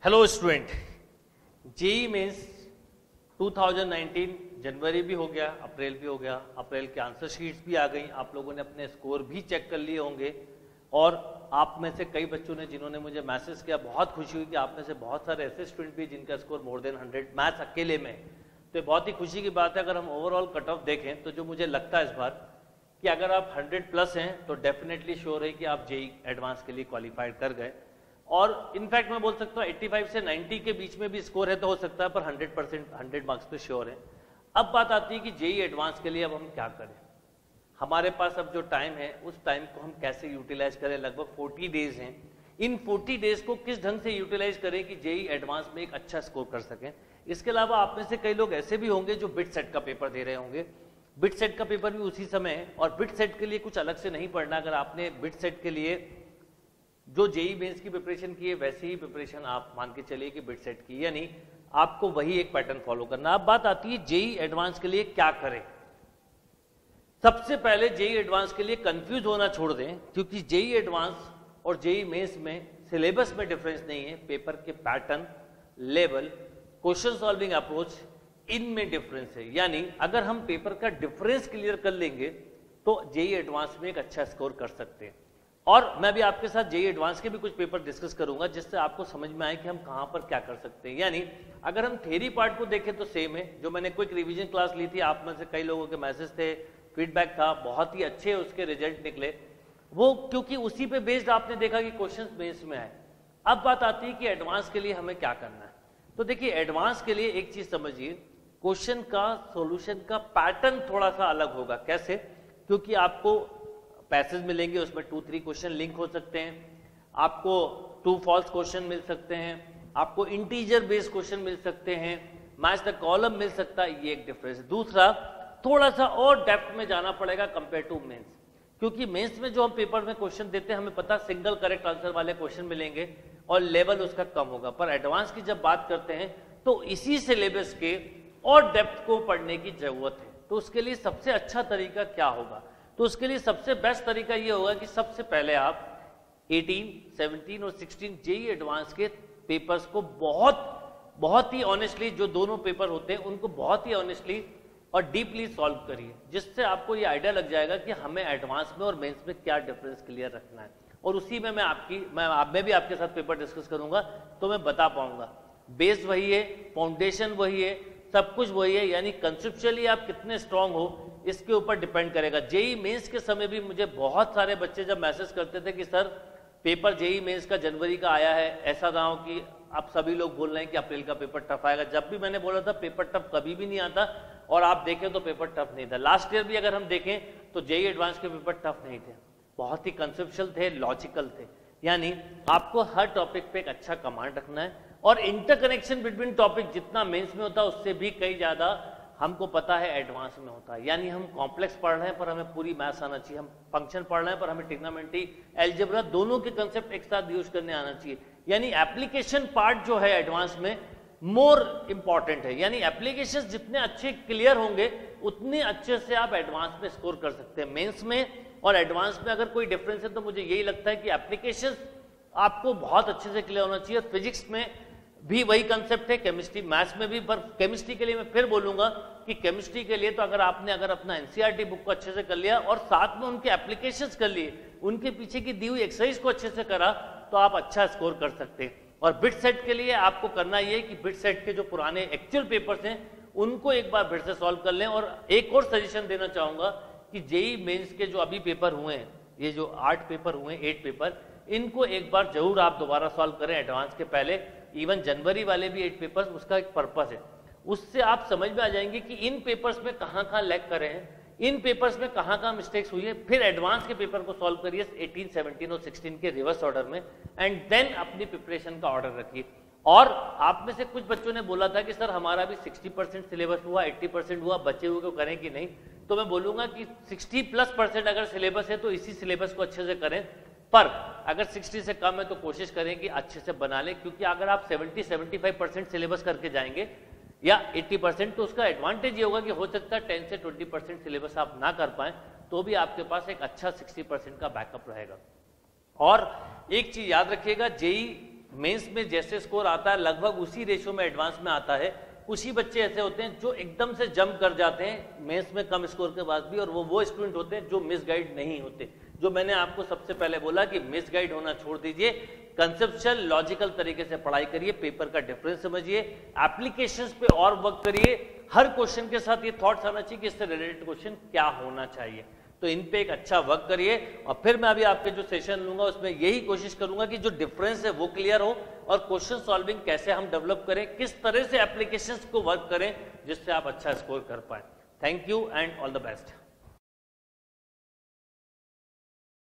Hello student, JEE mains 2019 जनवरी भी हो गया, अप्रैल भी हो गया। अप्रैल के आंसर शीट्स भी आ गई, आप लोगों ने अपने स्कोर भी चेक कर लिए होंगे। और आप में से कई बच्चों ने जिन्होंने मुझे मैसेज किया, बहुत खुशी हुई कि आप में से बहुत सारे ऐसे स्टूडेंट भी जिनका स्कोर मोर देन 100 मैथ्स अकेले में। तो बहुत ही खुशी की बात है। अगर हम ओवरऑल कट ऑफ देखें तो जो मुझे लगता है इस बार कि अगर आप 100 प्लस हैं तो डेफिनेटली श्योर है कि आप जेई एडवांस के लिए क्वालिफाइड कर गए। और इनफैक्ट मैं बोल सकता हूँ 85 से 90 के बीच में भी स्कोर है तो हो सकता है, पर 100% 100 मार्क्स पे श्योर है। अब बात आती है कि जेई एडवांस के लिए अब हम क्या करें। हमारे पास अब जो टाइम है उस टाइम को हम कैसे यूटिलाइज करें। लगभग 40 डेज हैं। इन 40 डेज को किस ढंग से यूटिलाइज करें कि जेई एडवांस में एक अच्छा स्कोर कर सकें। इसके अलावा आप में से कई लोग ऐसे भी होंगे जो बिट सेट का पेपर दे रहे होंगे। बिट सेट का पेपर भी उसी समय है और बिट सेट के लिए कुछ अलग से नहीं पढ़ना। अगर आपने बिट सेट के लिए जो जेई मेंस की प्रिपरेशन की है वैसे ही प्रिपरेशन आप मान के चलिए कि बिट सेट की, यानी आपको वही एक पैटर्न फॉलो करना। अब बात आती है जेई एडवांस के लिए क्या करें। सबसे पहले जेई एडवांस के लिए कंफ्यूज होना छोड़ दें, क्योंकि जेई एडवांस और जेई मेंस में सिलेबस में डिफरेंस नहीं है। पेपर के pattern, level, question solving approach, इनमें डिफरेंस है। यानी अगर हम पेपर का डिफरेंस क्लियर कर लेंगे तो जेई एडवांस में एक अच्छा स्कोर कर सकते हैं। और मैं भी आपके साथ जेई एडवांस के भी कुछ पेपर डिस्कस करूंगा जिससे आपको समझ में आए कि हम कहां पर क्या कर सकते हैं। यानी अगर हम थ्योरी पार्ट को देखें तो सेम है। जो मैंने क्विक रिवीजन क्लास ली थी, आप में से कई लोगों के मैसेज थे, फीडबैक था, बहुत ही अच्छे उसके रिजल्ट निकले वो, क्योंकि उसी पे बेस्ड आपने देखा कि क्वेश्चन बेस में आए। अब बात आती है कि एडवांस के लिए हमें क्या करना है। तो देखिए, एडवांस के लिए एक चीज समझिए, क्वेश्चन का सॉल्यूशन का पैटर्न थोड़ा सा अलग होगा। कैसे? क्योंकि आपको पैसेज मिलेंगे, उसमें 2-3 क्वेश्चन लिंक हो सकते हैं, आपको ट्रू फॉल्स क्वेश्चन मिल सकते हैं, आपको इंटीजर बेस्ड क्वेश्चन मिल सकते हैं, मैच द कॉलम मिल सकता है। ये एक डिफरेंस है। दूसरा, थोड़ा सा और डेप्थ में जाना पड़ेगा कंपेयर टू मेंस, क्योंकि मेंस में जो हम पेपर में क्वेश्चन देते हैं हमें पता सिंगल करेक्ट आंसर वाले क्वेश्चन मिलेंगे और लेवल उसका कम होगा। पर एडवांस की जब बात करते हैं तो इसी सिलेबस के और डेप्थ को पढ़ने की जरूरत है। तो उसके लिए सबसे अच्छा तरीका क्या होगा? तो उसके लिए सबसे बेस्ट तरीका ये होगा कि सबसे पहले आप 18, 17 और 16 जेई एडवांस के पेपर्स को बहुत ही ऑनेस्टली, जो दोनों पेपर होते हैं उनको बहुत ही ऑनेस्टली और डीपली सॉल्व करिए, जिससे आपको ये आइडिया लग जाएगा कि हमें एडवांस में और मेंस में क्या डिफरेंस क्लियर रखना है। और उसी में मैं भी आपके साथ पेपर डिस्कस करूंगा तो मैं बता पाऊंगा। बेस वही है, फाउंडेशन वही है, सब कुछ वही है। यानी कंसेप्चुअली आप कितने स्ट्रांग हो इसके ऊपर डिपेंड करेगा। जेई मेंस के समय भी मुझे बहुत सारे बच्चे जब मैसेज करते थे कि सर पेपर जेई मेंस का जनवरी का आया है, ऐसा ना हो कि आप सभी लोग बोल रहे हैं कि अप्रैल का पेपर टफ आएगा। जब भी मैंने बोला था पेपर टफ कभी भी नहीं आता, और आप देखें तो पेपर टफ नहीं था। लास्ट ईयर भी अगर हम देखें तो जेई एडवांस के पेपर टफ नहीं थे, बहुत ही कंसेप्चुअल थे, लॉजिकल थे। यानी आपको हर टॉपिक पे एक अच्छा कमांड रखना है, और इंटरकनेक्शन बिटवीन टॉपिक जितना मेंस में होता है उससे भी कई ज्यादा हमको पता है एडवांस में होता है। यानी हम कॉम्प्लेक्स पढ़ रहे हैं पर हमें पूरी मैथ्स आना चाहिए, हम फंक्शन पढ़ रहे हैं पर हमें ट्रिग्नोमेट्री, अलजेब्रा दोनों के कंसेप्ट एक साथ यूज करने आना चाहिए। यानी एप्लीकेशन पार्ट जो है एडवांस में मोर इंपॉर्टेंट है। यानी एप्लीकेशंस जितने अच्छे क्लियर होंगे उतने अच्छे से आप एडवांस में स्कोर कर सकते हैं। मेंस में और एडवांस में अगर कोई डिफरेंस है तो मुझे यही लगता है कि एप्लीकेशंस आपको बहुत अच्छे से क्लियर होना चाहिए। फिजिक्स में भी वही कंसेप्ट है, केमिस्ट्री, मैथ्स में भी। पर केमिस्ट्री के लिए मैं फिर बोलूंगा कि केमिस्ट्री के लिए तो अगर अपना एनसीईआरटी बुक को अच्छे से कर लिया और साथ में उनके एप्लीकेशंस कर लिए, उनके पीछे की दी हुई एक्सरसाइज को अच्छे से करा, तो आप अच्छा स्कोर कर सकते हैं। और बिट सेट के लिए आपको करना ये कि बिट सेट के जो पुराने एक्चुअल पेपर्स हैं उनको एक बार फिर से सॉल्व कर लें। और एक और सजेशन देना चाहूंगा कि जेई मेंस के जो अभी पेपर हुए हैं, ये जो 8 पेपर हुए हैं, 8 पेपर, इनको एक बार जरूर आप दोबारा सॉल्व करें एडवांस के पहले। इवन जनवरी वाले भी 8 पेपर्स, उसका एक पर्पस है, उससे आप समझ में आ जाएंगे कि इन पेपर्स में कहां लैग करे हैं, इन पेपर्स में कहां मिस्टेक्स हुई है। फिर एडवांस के पेपर को सॉल्व करिए 18, 17 और 16 के रिवर्स ऑर्डर में, एंड देन अपनी प्रिपरेशन का ऑर्डर रखिए। और आप में से कुछ बच्चों ने बोला था कि सर हमारा भी 60% सिलेबस हुआ, 80% हुआ, बचे हुए को करें कि नहीं। तो मैं बोलूंगा कि 60+% अगर सिलेबस है तो इसी सिलेबस को अच्छे से करें, पर अगर 60 से कम है तो कोशिश करें कि अच्छे से बना लें। क्योंकि अगर आप 70-75% सिलेबस करके जाएंगे या 80%, तो उसका एडवांटेज ये होगा कि हो सकता है 10 से 20% सिलेबस आप ना कर पाएं, तो भी आपके पास एक अच्छा 60% का बैकअप रहेगा। और एक चीज याद रखिएगा, जेई मेंस में जैसे स्कोर आता है लगभग उसी रेशियो में एडवांस में आता है। कुछ ही बच्चे ऐसे होते हैं जो एकदम से जंप कर जाते हैं मेंस में कम स्कोर के बाद भी, और वो स्टूडेंट होते हैं जो मिसगाइड नहीं होते। जो मैंने आपको सबसे पहले बोला कि मिसगाइड होना छोड़ दीजिए, कंसेप्चुअल लॉजिकल तरीके से पढ़ाई करिए, पेपर का डिफरेंस समझिए, एप्लीकेशंस पे और वर्क करिए। हर क्वेश्चन के साथ ये थॉट्स आना चाहिए कि इससे रिलेटेड क्वेश्चन क्या होना चाहिए, तो इन पे एक अच्छा वर्क करिए। और फिर मैं अभी आपके जो सेशन लूंगा उसमें यही कोशिश करूंगा कि जो डिफरेंस है वो क्लियर हो, और क्वेश्चन सॉल्विंग कैसे हम डेवलप करें, किस तरह से एप्लीकेशंस को वर्क करें जिससे आप अच्छा स्कोर कर पाए। Thank you and all the best.